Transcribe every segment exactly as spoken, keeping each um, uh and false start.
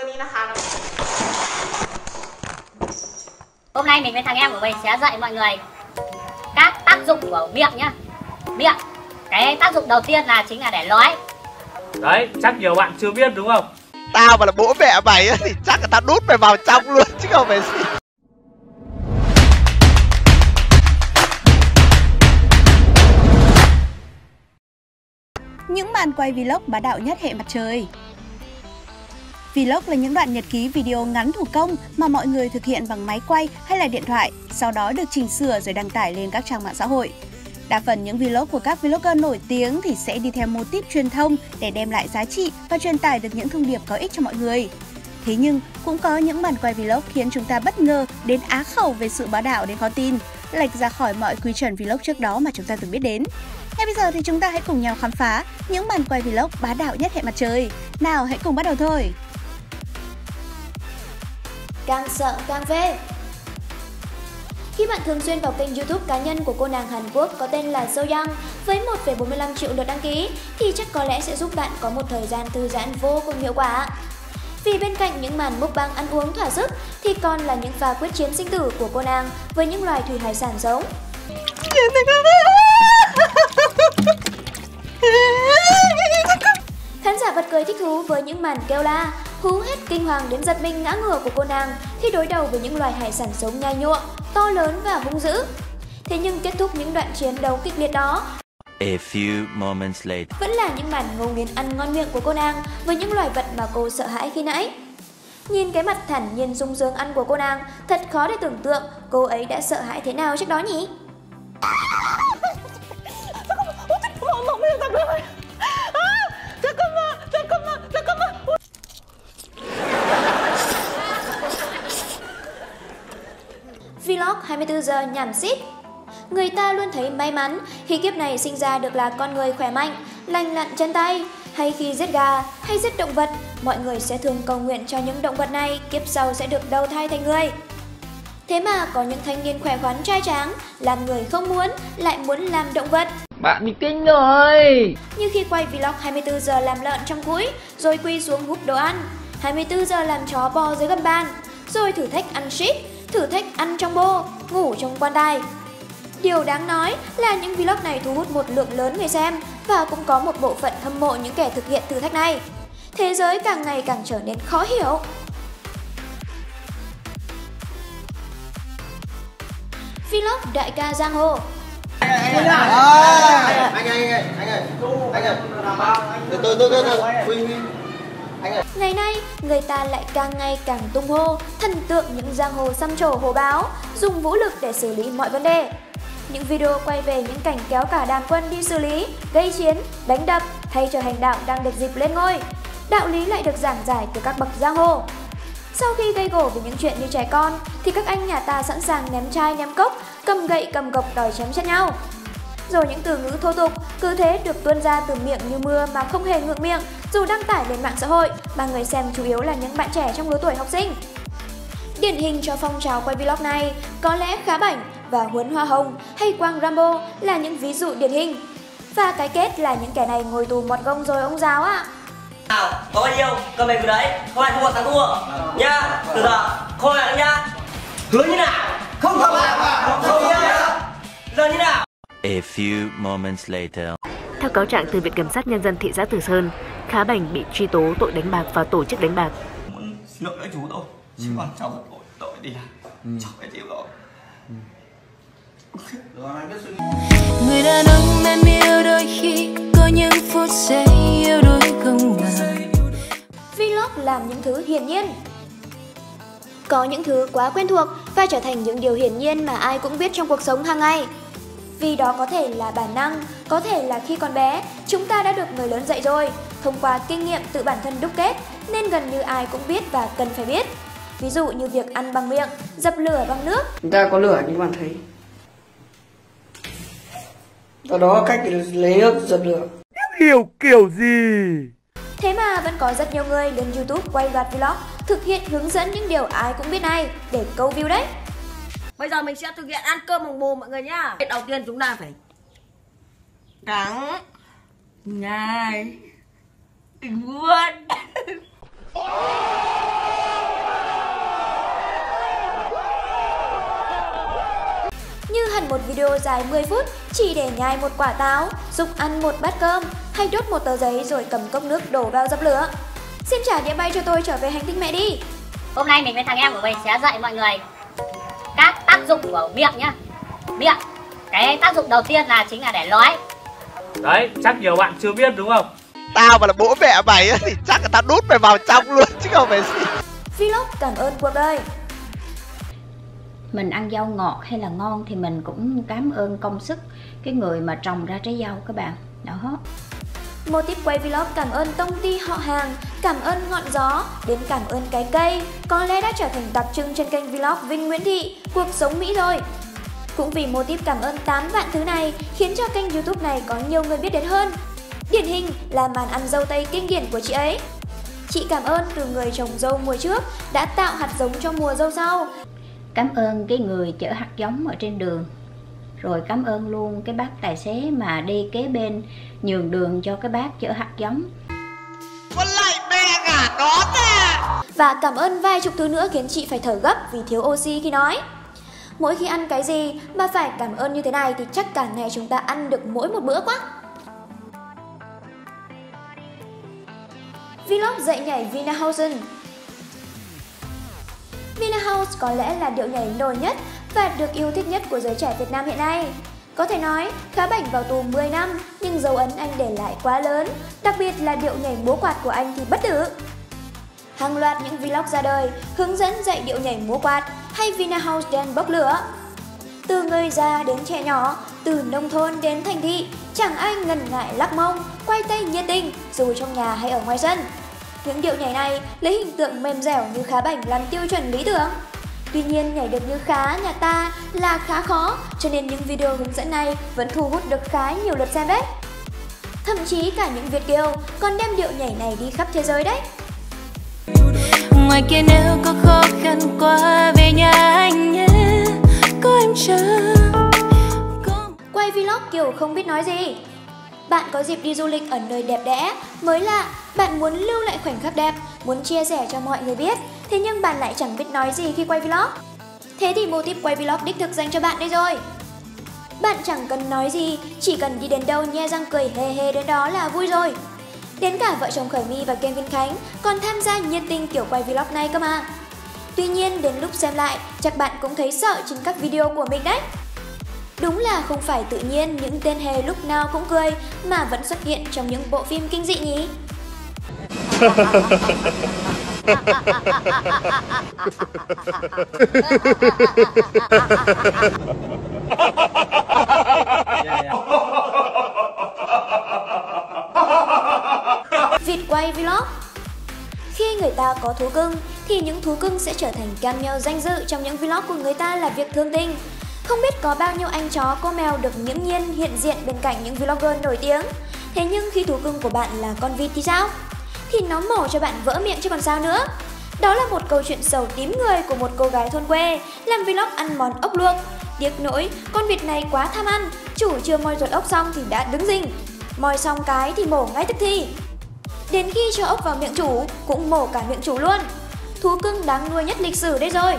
Hôm nay mình với thằng em của mình sẽ dạy mọi người các tác dụng của miệng nhá. Miệng, cái tác dụng đầu tiên là chính là để nói. Đấy, chắc nhiều bạn chưa biết đúng không? Tao mà là bố mẹ mày á thì chắc là tao đút mày vào trong luôn chứ không phải gì. Những màn quay vlog bá đạo nhất hệ mặt trời. Vlog là những đoạn nhật ký video ngắn thủ công mà mọi người thực hiện bằng máy quay hay là điện thoại, sau đó được chỉnh sửa rồi đăng tải lên các trang mạng xã hội. Đa phần những vlog của các vlogger nổi tiếng thì sẽ đi theo mô típ truyền thông để đem lại giá trị và truyền tải được những thông điệp có ích cho mọi người. Thế nhưng cũng có những màn quay vlog khiến chúng ta bất ngờ đến á khẩu về sự bá đạo đến khó tin, lệch ra khỏi mọi quy chuẩn vlog trước đó mà chúng ta từng biết đến. Ngay bây giờ thì chúng ta hãy cùng nhau khám phá những màn quay vlog bá đạo nhất hệ mặt trời. Nào, hãy cùng bắt đầu thôi! Càng sợ càng phê. Khi bạn thường xuyên vào kênh YouTube cá nhân của cô nàng Hàn Quốc có tên là So Young với một phẩy bốn mươi lăm triệu lượt đăng ký thì chắc có lẽ sẽ giúp bạn có một thời gian thư giãn vô cùng hiệu quả. Vì bên cạnh những màn mukbang ăn uống thỏa sức thì còn là những pha quyết chiến sinh tử của cô nàng với những loài thủy hải sản sống. Khán giả bật cười thích thú với những màn kêu la, hú hét kinh hoàng đến giật mình ngã ngửa của cô nàng khi đối đầu với những loài hải sản sống nhai nhụa, to lớn và hung dữ. Thế nhưng kết thúc những đoạn chiến đấu kịch liệt đó A few moments later. vẫn là những màn ngấu nghiến ăn ngon miệng của cô nàng với những loài vật mà cô sợ hãi khi nãy. Nhìn cái mặt thản nhiên sung sướng ăn của cô nàng, thật khó để tưởng tượng cô ấy đã sợ hãi thế nào trước đó nhỉ? Vlog hai mươi tư giờ nhảm xít. Người ta luôn thấy may mắn khi kiếp này sinh ra được là con người khỏe mạnh, lành lặn chân tay. Hay khi giết gà hay giết động vật, mọi người sẽ thường cầu nguyện cho những động vật này kiếp sau sẽ được đầu thai thành người. Thế mà có những thanh niên khỏe khoắn trai tráng, làm người không muốn, lại muốn làm động vật. Bạn bị kinh rồi. Như khi quay vlog hai mươi tư giờ làm lợn trong cũi, rồi quy xuống húp đồ ăn, hai mươi tư giờ làm chó bò dưới gầm bàn, rồi thử thách ăn ship, thử thách ăn trong bô, ngủ trong quan tài. Điều đáng nói là những vlog này thu hút một lượng lớn người xem và cũng có một bộ phận hâm mộ những kẻ thực hiện thử thách này. Thế giới càng ngày càng trở nên khó hiểu. Vlog đại ca giang hồ. Anh ơi, anh ơi, anh ơi, anh ơi, tôi tôi tôi tôi Ngày nay, người ta lại càng ngày càng tung hô, thần tượng những giang hồ xăm trổ hổ báo, dùng vũ lực để xử lý mọi vấn đề. Những video quay về những cảnh kéo cả đàn quân đi xử lý, gây chiến, đánh đập hay trở hành đạo đang được dịp lên ngôi. Đạo lý lại được giảng giải từ các bậc giang hồ. Sau khi gây gổ về những chuyện như trẻ con, thì các anh nhà ta sẵn sàng ném chai ném cốc, cầm gậy cầm gộc đòi chém chết nhau. Rồi những từ ngữ thô tục cứ thế được tuôn ra từ miệng như mưa mà không hề ngượng miệng, dù đăng tải lên mạng xã hội mà người xem chủ yếu là những bạn trẻ trong lứa tuổi học sinh. Điển hình cho phong trào quay vlog này có lẽ Khá Bảnh và Huấn Hoa Hồng hay Quang Rambo là những ví dụ điển hình. Và cái kết là những kẻ này ngồi tù mọt gông rồi ông giáo ạ. Nào, có bao nhiêu, cầm về từ đấy, không ai thua thắng thua nha, từ giờ không ai nữa nha. Hứa như nào? Không không không không nhá. Giờ như nào? A few moments later. Theo cáo trạng từ Viện Kiểm sát Nhân dân thị xã Từ Sơn, Khá Bảnh bị truy tố tội đánh bạc và tổ chức đánh bạc. Muốn xin lỗi các chú thôi, chứ còn cháu rất tội tội đi là cháu phải chịu rồi. Người đàn ông em yêu đôi khi có những phút giây yêu đôi không ngờ. Vlog làm những thứ hiển nhiên. Có những thứ quá quen thuộc và trở thành những điều hiển nhiên mà ai cũng biết trong cuộc sống hàng ngày. Vì đó có thể là bản năng, có thể là khi còn bé, chúng ta đã được người lớn dạy rồi, thông qua kinh nghiệm tự bản thân đúc kết, nên gần như ai cũng biết và cần phải biết. Ví dụ như việc ăn bằng miệng, dập lửa bằng nước. Chúng ta có lửa như các bạn thấy. Sau đó cách để lấy nước dập lửa. Hiểu kiểu gì? Thế mà vẫn có rất nhiều người lên YouTube quay loạt vlog thực hiện hướng dẫn những điều ai cũng biết này để câu view đấy. Bây giờ mình sẽ thực hiện ăn cơm bằng mồm mọi người nhá. Đầu tiên chúng ta phải cắn, nhai, vuốt. thành một video dài mười phút chỉ để nhai một quả táo, dục ăn một bát cơm hay đốt một tờ giấy rồi cầm cốc nước đổ vào dập lửa. Xin trả đĩa bay cho tôi trở về hành tinh mẹ đi. Hôm nay mình với thằng em của mình sẽ dạy mọi người các tác dụng của miệng nhá. Miệng, cái tác dụng đầu tiên là chính là để nói. Đấy, chắc nhiều bạn chưa biết đúng không? Tao mà là bố mẹ mày thì chắc là tao đút mày vào trong luôn chứ không phải gì. Vlog cảm ơn cuộc đời. Mình ăn rau ngọt hay là ngon thì mình cũng cảm ơn công sức cái người mà trồng ra trái rau các bạn. Đó. Mô típ quay vlog cảm ơn công ty họ hàng, cảm ơn ngọn gió, đến cảm ơn cái cây, có lẽ đã trở thành đặc trưng trên kênh vlog Vinh Nguyễn Thị, cuộc sống Mỹ rồi. Cũng vì mô típ cảm ơn tám vạn thứ này khiến cho kênh YouTube này có nhiều người biết đến hơn. Điển hình là màn ăn dâu tây kinh điển của chị ấy. Chị cảm ơn từ người trồng dâu mùa trước đã tạo hạt giống cho mùa dâu sau. Cảm ơn cái người chở hạt giống ở trên đường. Rồi cảm ơn luôn cái bác tài xế mà đi kế bên nhường đường cho cái bác chở hạt giống. Con lại mẹ ngả đó nè. Và cảm ơn vài chục thứ nữa khiến chị phải thở gấp vì thiếu oxy khi nói. Mỗi khi ăn cái gì mà phải cảm ơn như thế này thì chắc cả ngày chúng ta ăn được mỗi một bữa quá. Vlog dạy nhảy Vinahausen. Vinahouse có lẽ là điệu nhảy nổi nhất và được yêu thích nhất của giới trẻ Việt Nam hiện nay. Có thể nói, Khá Bảnh vào tù mười năm nhưng dấu ấn anh để lại quá lớn, đặc biệt là điệu nhảy múa quạt của anh thì bất tử. Hàng loạt những vlog ra đời hướng dẫn dạy điệu nhảy múa quạt hay Vinahouse dance bốc lửa. Từ người già đến trẻ nhỏ, từ nông thôn đến thành thị, chẳng ai ngần ngại lắc mông, quay tay nhiệt tình dù trong nhà hay ở ngoài sân. Những điệu nhảy này lấy hình tượng mềm dẻo như Khá Bảnh làm tiêu chuẩn lý tưởng. Tuy nhiên nhảy được như Khá nhà ta là khá khó, cho nên những video hướng dẫn này vẫn thu hút được khá nhiều lượt xem đấy. Thậm chí cả những Việt kiều còn đem điệu nhảy này đi khắp thế giới đấy. Ngoài kia nếu có khó khăn quá về nhà anh nhé, có em chờ. Quay vlog kiểu không biết nói gì. Bạn có dịp đi du lịch ở nơi đẹp đẽ, mới lạ, bạn muốn lưu lại khoảnh khắc đẹp, muốn chia sẻ cho mọi người biết, thế nhưng bạn lại chẳng biết nói gì khi quay vlog. Thế thì mô típ quay vlog đích thực dành cho bạn đây rồi. Bạn chẳng cần nói gì, chỉ cần đi đến đâu nhe răng cười hề hề đến đó là vui rồi. Đến cả vợ chồng Khởi My và Kevin Khánh còn tham gia nhiệt tình kiểu quay vlog này cơ mà. Tuy nhiên đến lúc xem lại, chắc bạn cũng thấy sợ trên các video của mình đấy. Đúng là không phải tự nhiên những tên hề lúc nào cũng cười mà vẫn xuất hiện trong những bộ phim kinh dị nhỉ? Vịt quay vlog. Khi người ta có thú cưng thì những thú cưng sẽ trở thành cameo danh dự trong những vlog của người ta là việc thương tình. Không biết có bao nhiêu anh chó cô mèo được nghiễm nhiên hiện diện bên cạnh những vlogger nổi tiếng. Thế nhưng khi thú cưng của bạn là con vịt thì sao? Thì nó mổ cho bạn vỡ miệng chứ còn sao nữa. Đó là một câu chuyện sầu tím người của một cô gái thôn quê làm vlog ăn món ốc luộc. Tiếc nỗi con vịt này quá tham ăn, chủ chưa moi ruột ốc xong thì đã đứng rình. Moi xong cái thì mổ ngay tức thì. Đến khi cho ốc vào miệng chủ cũng mổ cả miệng chủ luôn. Thú cưng đáng nuôi nhất lịch sử đấy rồi.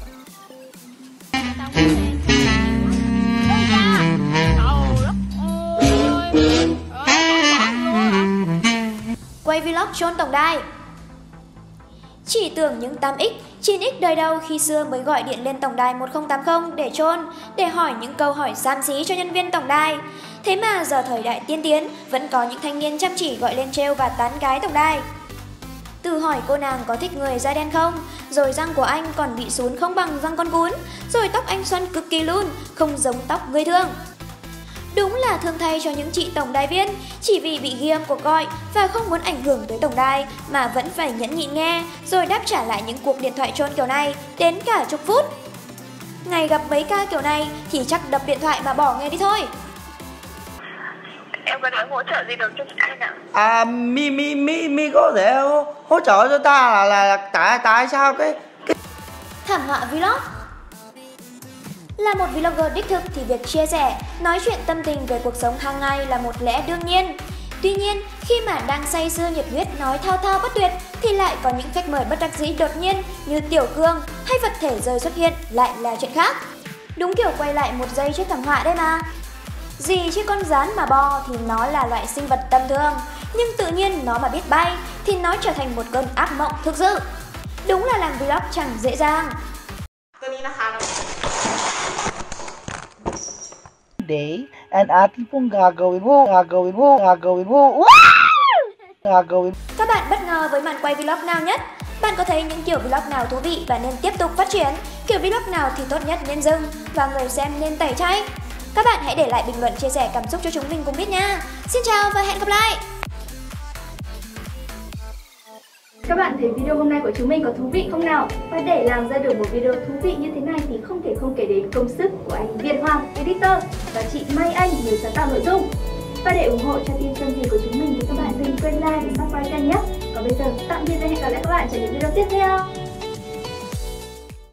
Quay vlog chôn tổng đài. Chỉ tưởng những tám x, chín x đời đầu khi xưa mới gọi điện lên tổng đài một không tám không để chôn, để hỏi những câu hỏi xám xí cho nhân viên tổng đài. Thế mà giờ thời đại tiên tiến, vẫn có những thanh niên chăm chỉ gọi lên trêu và tán gái tổng đài. Từ hỏi cô nàng có thích người da đen không, rồi răng của anh còn bị sún không bằng răng con cún, rồi tóc anh xoăn cực kỳ luôn, không giống tóc người thường. Đúng là thương thay cho những chị tổng đài viên, chỉ vì bị ghi âm cuộc gọi và không muốn ảnh hưởng tới tổng đài mà vẫn phải nhẫn nhịn nghe, rồi đáp trả lại những cuộc điện thoại trôn kiểu này đến cả chục phút. Ngày gặp mấy ca kiểu này thì chắc đập điện thoại mà bỏ nghe đi thôi. Em có thể hỗ trợ gì được cho chị anh ạ? À, mi mi mi mi có thể hỗ, hỗ trợ cho ta là là, là tại tại sao cái, cái... Thảm họa vlog. Là một vlogger đích thực thì việc chia sẻ, nói chuyện tâm tình về cuộc sống hàng ngày là một lẽ đương nhiên. Tuy nhiên, khi mà đang say sưa nhiệt huyết nói thao thao bất tuyệt thì lại có những khách mời bất đắc dĩ đột nhiên như tiểu cương hay vật thể rơi xuất hiện lại là chuyện khác. Đúng kiểu quay lại một giây trước thảm họa đấy mà. Gì chứ con gián mà bo thì nó là loại sinh vật tầm thường, nhưng tự nhiên nó mà biết bay thì nó trở thành một cơn ác mộng thực sự. Đúng là làm vlog chẳng dễ dàng. Day, and atin pong gagawin mo, gagawin mo, gagawin mo, gagawin. Các bạn bất ngờ với màn quay vlog nào nhất? Bạn có thấy những kiểu vlog nào thú vị và nên tiếp tục phát triển? Kiểu vlog nào thì tốt nhất nên dừng và người xem nên tẩy chay? Các bạn hãy để lại bình luận chia sẻ cảm xúc cho chúng mình cùng biết nha. Xin chào và hẹn gặp lại. Các bạn thấy video hôm nay của chúng mình có thú vị không nào? Và để làm ra được một video thú vị như thế này thì không thể không kể đến công sức của anh Việt Hoàng, editor, và chị Mai Anh, người sáng tạo nội dung. Và để ủng hộ cho team Sơn Gì của chúng mình thì các bạn đừng quên like và subscribe kênh nhé. Còn bây giờ tạm biệt và hẹn gặp lại các bạn trong những video tiếp theo.